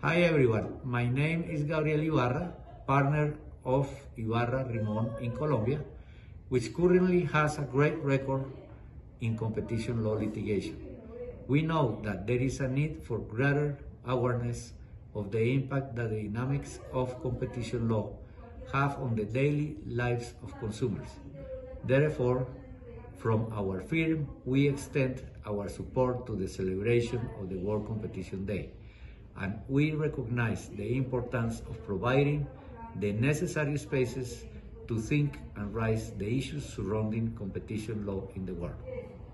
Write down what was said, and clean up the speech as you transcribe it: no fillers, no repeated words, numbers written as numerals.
Hi everyone, my name is Gabriel Ibarra, partner of Ibarra Rimon in Colombia, which currently has a great record in competition law litigation. We know that there is a need for greater awareness of the impact that the dynamics of competition law have on the daily lives of consumers. Therefore, from our firm, we extend our support to the celebration of the World Competition Day, and we recognize the importance of providing the necessary spaces to think and raise the issues surrounding competition law in the world.